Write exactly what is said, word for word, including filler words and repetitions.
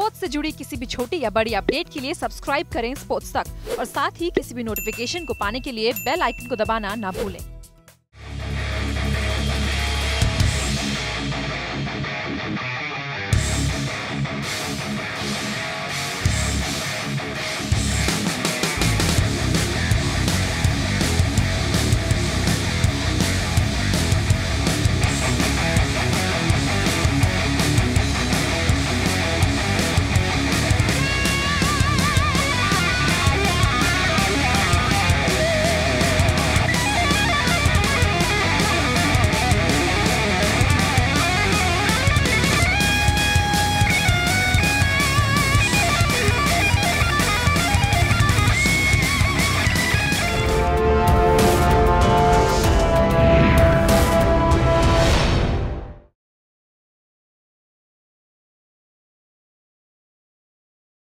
Sports से जुड़ी किसी भी छोटी या बड़ी अपडेट के लिए सब्सक्राइब करें स्पोर्ट्स तक और साथ ही किसी भी नोटिफिकेशन को पाने के लिए बेल आइकन को दबाना ना भूलें।